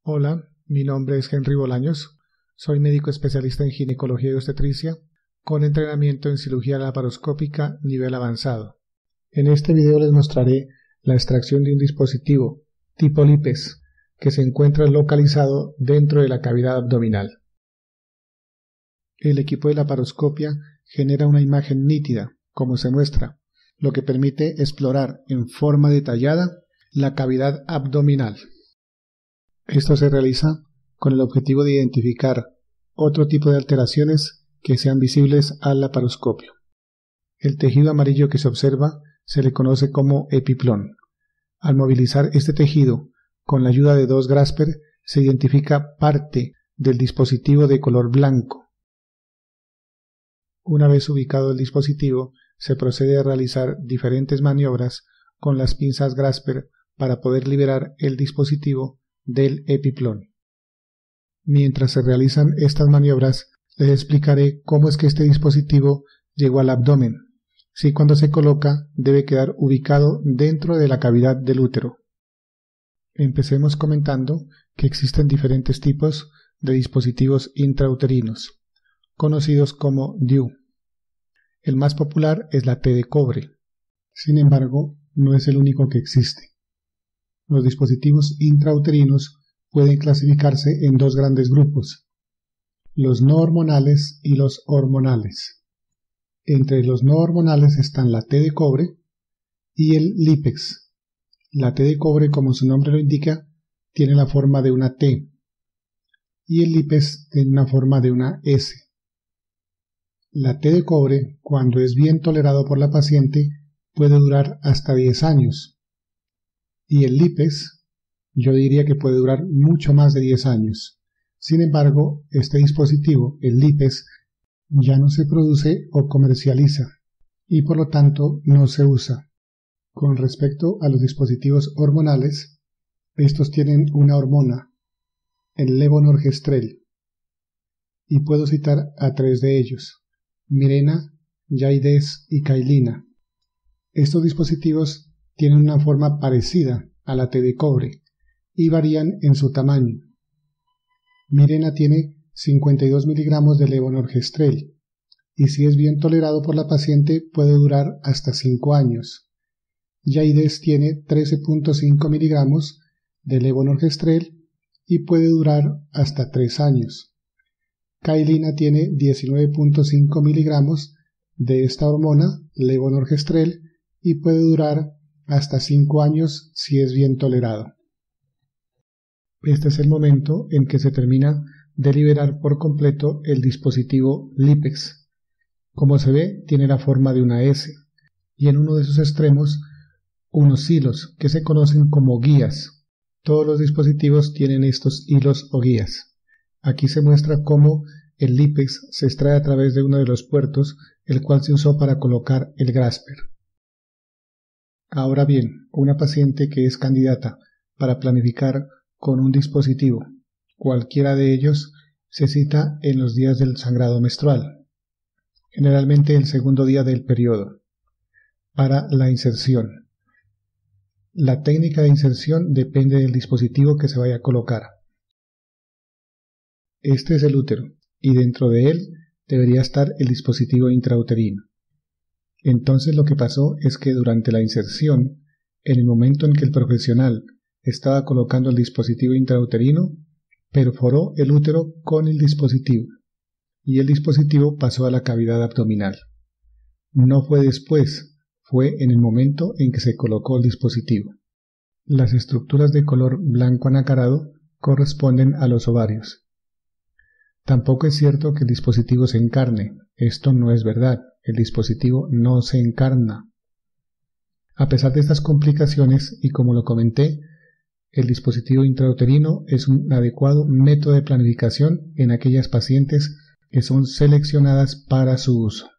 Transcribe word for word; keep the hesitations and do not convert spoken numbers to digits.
Hola, mi nombre es Henry Bolaños, soy médico especialista en ginecología y obstetricia con entrenamiento en cirugía laparoscópica nivel avanzado. En este video les mostraré la extracción de un dispositivo tipo LIPES que se encuentra localizado dentro de la cavidad abdominal. El equipo de laparoscopia genera una imagen nítida, como se muestra, lo que permite explorar en forma detallada la cavidad abdominal. Esto se realiza con el objetivo de identificar otro tipo de alteraciones que sean visibles al laparoscopio. El tejido amarillo que se observa se le conoce como epiplón. Al movilizar este tejido con la ayuda de dos Grasper se identifica parte del dispositivo de color blanco. Una vez ubicado el dispositivo, se procede a realizar diferentes maniobras con las pinzas Grasper para poder liberar el dispositivo del epiplón. Mientras se realizan estas maniobras, les explicaré cómo es que este dispositivo llegó al abdomen. Si cuando se coloca debe quedar ubicado dentro de la cavidad del útero. Empecemos comentando que existen diferentes tipos de dispositivos intrauterinos, conocidos como D I U. El más popular es la T de cobre. Sin embargo, no es el único que existe. Los dispositivos intrauterinos pueden clasificarse en dos grandes grupos, los no hormonales y los hormonales. Entre los no hormonales están la T de cobre y el LIPES. La T de cobre, como su nombre lo indica, tiene la forma de una T y el LIPES tiene una forma de una S. La T de cobre, cuando es bien tolerado por la paciente, puede durar hasta diez años. Y el LIPES, yo diría que puede durar mucho más de diez años. Sin embargo, este dispositivo, el LIPES, ya no se produce o comercializa y por lo tanto no se usa. Con respecto a los dispositivos hormonales, estos tienen una hormona, el levonorgestrel, y puedo citar a tres de ellos: Mirena, Jaidez y Cailina. Estos dispositivos tienen una forma parecida a la T de cobre y varían en su tamaño. Mirena tiene cincuenta y dos miligramos de levonorgestrel y si es bien tolerado por la paciente puede durar hasta cinco años. Jaidez tiene trece punto cinco miligramos de levonorgestrel y puede durar hasta tres años. Cailina tiene diecinueve punto cinco miligramos de esta hormona, levonorgestrel, y puede durar hasta cinco años si es bien tolerado. Este es el momento en que se termina de liberar por completo el dispositivo LIPES. Como se ve, tiene la forma de una S y en uno de sus extremos unos hilos que se conocen como guías. Todos los dispositivos tienen estos hilos o guías. Aquí se muestra cómo el LIPES se extrae a través de uno de los puertos, el cual se usó para colocar el Grasper. Ahora bien, una paciente que es candidata para planificar con un dispositivo, cualquiera de ellos, se cita en los días del sangrado menstrual, generalmente el segundo día del periodo, para la inserción. La técnica de inserción depende del dispositivo que se vaya a colocar. Este es el útero y dentro de él debería estar el dispositivo intrauterino. Entonces lo que pasó es que durante la inserción, en el momento en que el profesional estaba colocando el dispositivo intrauterino, perforó el útero con el dispositivo y el dispositivo pasó a la cavidad abdominal. No fue después, fue en el momento en que se colocó el dispositivo. Las estructuras de color blanco anacarado corresponden a los ovarios. Tampoco es cierto que el dispositivo se encarne. Esto no es verdad. El dispositivo no se encarna. A pesar de estas complicaciones, y como lo comenté, el dispositivo intrauterino es un adecuado método de planificación en aquellas pacientes que son seleccionadas para su uso.